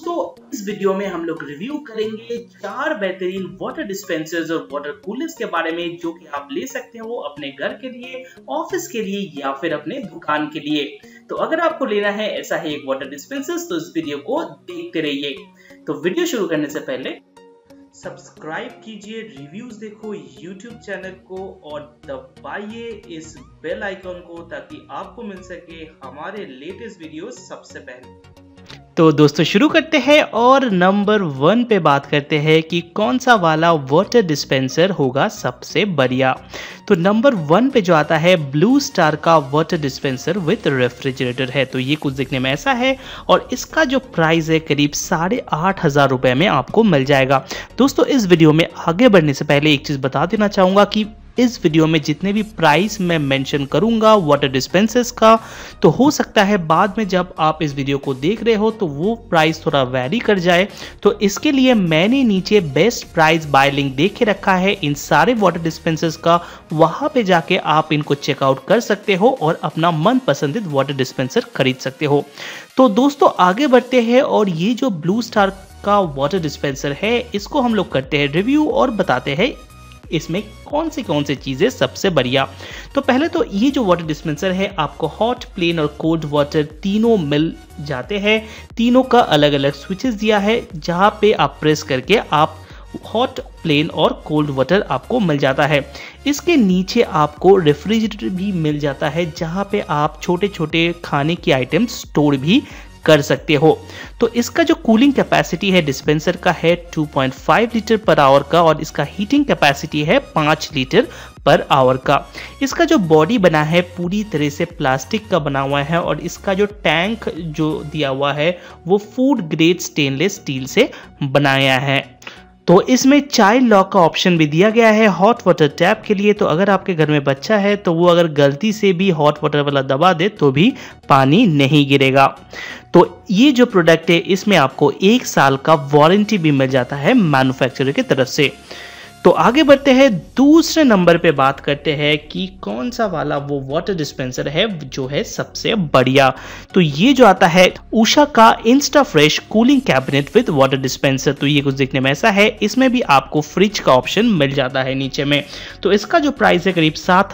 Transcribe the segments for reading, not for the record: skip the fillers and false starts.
दोस्तों इस वीडियो में हम लोग रिव्यू करेंगे 4 बेहतरीन वाटर डिस्पेंसर्स और वाटर कूलर्स के बारे में जो कि आप ले सकते हो अपने घर के लिए, ऑफिस के लिए या फिर अपने दुकान के लिए। तो अगर आपको लेना है ऐसा है एक वाटर डिस्पेंसर्स तो इस वीडियो को देखते रहिए। तो वीडियो शुरू करने से पहले सब्सक्राइब कीजिए, रिव्यूज देखो YouTube चैनल को और दबाइए इस बेल आइकन को ताकि आपको मिल सके हमारे लेटेस्ट वीडियो सबसे पहले। तो दोस्तों शुरू करते हैं और नंबर 1 पे बात करते हैं कि कौन सा वाला वाटर डिस्पेंसर होगा सबसे बढ़िया। तो नंबर 1 पे जो आता है ब्लू स्टार का वाटर डिस्पेंसर विद रेफ्रिजरेटर है। तो ये कुछ दिखने में ऐसा है और इसका जो प्राइस है करीब 8,500 रुपये में आपको मिल जाएगा। दोस्तों इस वीडियो में आगे बढ़ने से पहले एक चीज़ बता देना चाहूँगा कि इस वीडियो में जितने भी प्राइस मैं मेंशन करूंगा वाटर डिस्पेंसर्स का, तो हो सकता है बाद में जब आप इस वीडियो को देख रहे हो तो वो प्राइस थोड़ा वैरी कर जाए। तो इसके लिए मैंने नीचे बेस्ट प्राइस बाय लिंक दे के रखा है इन सारे वाटर डिस्पेंसर्स का, वहां पे जाके आप इनको चेकआउट कर सकते हो और अपना मन पसंदीदा वाटर डिस्पेंसर खरीद सकते हो। तो दोस्तों आगे बढ़ते हैं और ये जो ब्लू स्टार का वाटर डिस्पेंसर है इसको हम लोग करते हैं रिव्यू और बताते हैं इसमें कौन सी चीज़ें सबसे बढ़िया। तो पहले तो ये जो वाटर डिस्पेंसर है आपको हॉट, प्लेन और कोल्ड वाटर तीनों मिल जाते हैं। तीनों का अलग अलग स्विचेस दिया है जहाँ पे आप प्रेस करके आप हॉट, प्लेन और कोल्ड वाटर आपको मिल जाता है। इसके नीचे आपको रेफ्रिजरेटर भी मिल जाता है जहाँ पे आप छोटे छोटे खाने की आइटम स्टोर भी कर सकते हो। तो इसका जो कूलिंग कैपेसिटी है डिस्पेंसर का है 2.5 लीटर पर आवर का और इसका हीटिंग कैपेसिटी है 5 लीटर पर आवर का। इसका जो बॉडी बना है पूरी तरह से प्लास्टिक का बना हुआ है और इसका जो टैंक जो दिया हुआ है वो फूड ग्रेड स्टेनलेस स्टील से बनाया है। तो इसमें चाइल्ड लॉक का ऑप्शन भी दिया गया है हॉट वाटर टैप के लिए। तो अगर आपके घर में बच्चा है तो वो अगर गलती से भी हॉट वाटर वाला दबा दे तो भी पानी नहीं गिरेगा। तो ये जो प्रोडक्ट है इसमें आपको 1 साल का वारंटी भी मिल जाता है मैन्युफैक्चरर की तरफ से। तो आगे बढ़ते हैं, दूसरे नंबर पे बात करते हैं कि कौन सा वाला वो वाटर डिस्पेंसर है जो है सबसे बढ़िया। तो ये जो आता है उषा का Insta Fresh cooling cabinet with water dispenser. तो ये कुछ दिखने में ऐसा है, इसमें भी आपको फ्रिज का ऑप्शन मिल जाता है नीचे में। तो इसका जो प्राइस है करीब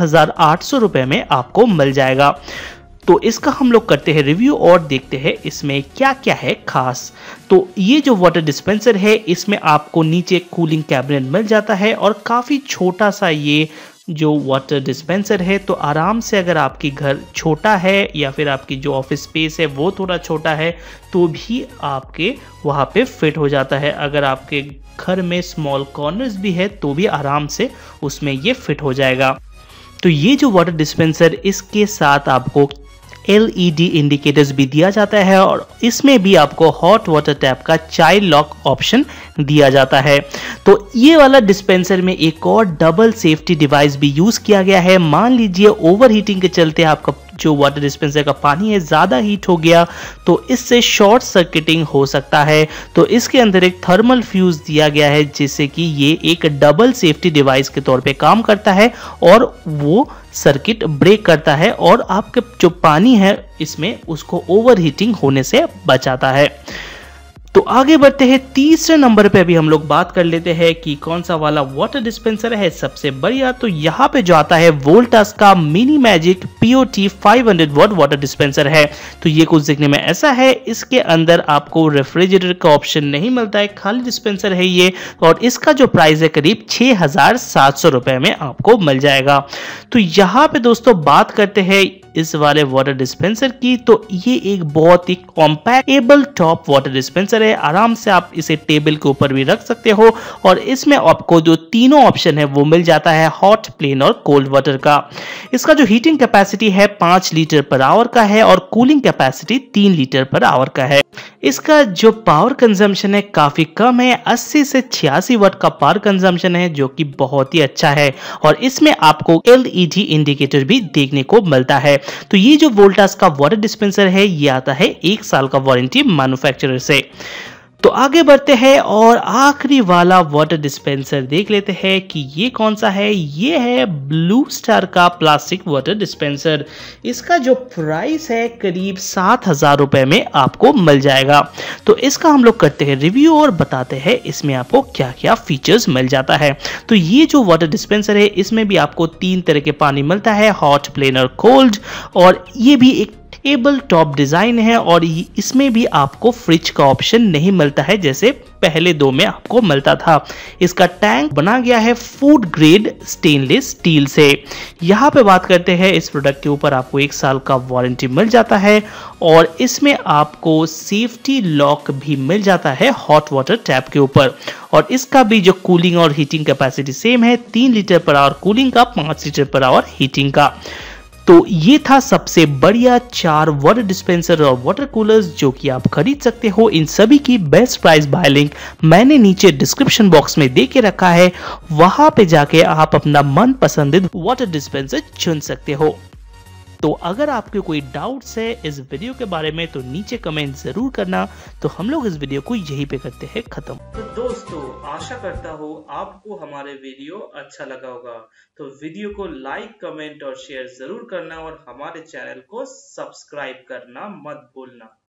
7,800 रुपये में आपको मिल जाएगा। तो इसका हम लोग करते हैं रिव्यू और देखते हैं इसमें क्या क्या है खास। तो ये जो वाटर डिस्पेंसर है इसमें आपको नीचे कूलिंग कैबिनेट मिल जाता है और काफ़ी छोटा सा ये जो वाटर डिस्पेंसर है, तो आराम से अगर आपकी घर छोटा है या फिर आपकी जो ऑफिस स्पेस है वो थोड़ा छोटा है तो भी आपके वहाँ पे फिट हो जाता है। अगर आपके घर में स्मॉल कॉर्नर्स भी है तो भी आराम से उसमें ये फिट हो जाएगा। तो ये जो वाटर डिस्पेंसर इसके साथ आपको LED इंडिकेटर्स भी दिया जाता है और इसमें भी आपको हॉट वाटर टैप का चाइल्ड लॉक ऑप्शन दिया जाता है। तो ये वाला डिस्पेंसर में एक और डबल सेफ्टी डिवाइस भी यूज किया गया है। मान लीजिए ओवर हीटिंग के चलते आपका जो वाटर डिस्पेंसर का पानी है ज़्यादा हीट हो गया तो इससे शॉर्ट सर्किटिंग हो सकता है। तो इसके अंदर एक थर्मल फ्यूज दिया गया है जिससे कि ये एक डबल सेफ्टी डिवाइस के तौर पे काम करता है और वो सर्किट ब्रेक करता है और आपके जो पानी है इसमें उसको ओवर हीटिंग होने से बचाता है। तो आगे बढ़ते हैं, तीसरे नंबर पे अभी हम लोग बात कर लेते हैं कि कौन सा वाला वाटर डिस्पेंसर है सबसे बढ़िया। तो यहाँ पे जो आता है वोल्टास का Mini Magic POT 500 watt water dispenser है। तो ये कुछ दिखने में ऐसा है, इसके अंदर आपको रेफ्रिजरेटर का ऑप्शन नहीं मिलता है, खाली डिस्पेंसर है ये और इसका जो प्राइस है करीब 6,700 रुपये में आपको मिल जाएगा। तो यहाँ पे दोस्तों बात करते हैं इस वाले वाटर डिस्पेंसर की। तो ये एक बहुत ही कॉम्पैक्टेबल टॉप वाटर डिस्पेंसर है, आराम से आप इसे टेबल के ऊपर भी रख सकते हो और इसमें आपको जो तीनों ऑप्शन है वो मिल जाता है हॉट, प्लेन और कोल्ड वाटर का। इसका जो हीटिंग कैपेसिटी है 5 लीटर पर आवर का है और cooling capacity 3 litre per hour का है। इसका जो पावर कंजम्पशन है काफी कम है, 80 से 86 वाट का पावर कंजम्पशन है जो कि बहुत ही अच्छा है और इसमें आपको LED इंडिकेटर भी देखने को मिलता है। तो ये जो वोल्टास का वाटर डिस्पेंसर है ये आता है 1 साल का वारंटी मैन्युफैक्चरर से। तो आगे बढ़ते हैं और आखिरी वाला वाटर डिस्पेंसर देख लेते हैं कि ये कौन सा है। ये है ब्लू स्टार का प्लास्टिक वाटर डिस्पेंसर। इसका जो प्राइस है करीब 7,000 रुपए में आपको मिल जाएगा। तो इसका हम लोग करते हैं रिव्यू और बताते हैं इसमें आपको क्या क्या फीचर्स मिल जाता है। तो ये जो वाटर डिस्पेंसर है इसमें भी आपको 3 तरह के पानी मिलता है, हॉट, प्लेन और कोल्ड। और ये भी एक टेबल टॉप डिजाइन है और इसमें भी आपको फ्रिज का ऑप्शन नहीं मिलता है जैसे पहले 2 में आपको मिलता था। इसका टैंक बना गया है फूड ग्रेड स्टेनलेस स्टील से। यहाँ पे बात करते हैं इस प्रोडक्ट के ऊपर आपको 1 साल का वारंटी मिल जाता है और इसमें आपको सेफ्टी लॉक भी मिल जाता है हॉट वाटर टैप के ऊपर। और इसका भी जो कूलिंग और हीटिंग कैपेसिटी सेम है, 3 लीटर पर आवर कूलिंग का, 5 लीटर पर आवर हीटिंग का। तो ये था सबसे बढ़िया 4 वाटर डिस्पेंसर और वाटर कूलर्स जो कि आप खरीद सकते हो। इन सभी की बेस्ट प्राइस बाय लिंक मैंने नीचे डिस्क्रिप्शन बॉक्स में दे के रखा है, वहां पे जाके आप अपना मन पसंदीदा वाटर डिस्पेंसर चुन सकते हो। तो अगर आपके कोई डाउट्स है इस वीडियो के बारे में तो नीचे कमेंट जरूर करना। तो हम लोग इस वीडियो को यहीं पे करते हैं खत्म। तो दोस्तों, आशा करता हूँ आपको हमारे वीडियो अच्छा लगा होगा। तो वीडियो को लाइक, कमेंट और शेयर जरूर करना और हमारे चैनल को सब्सक्राइब करना मत भूलना।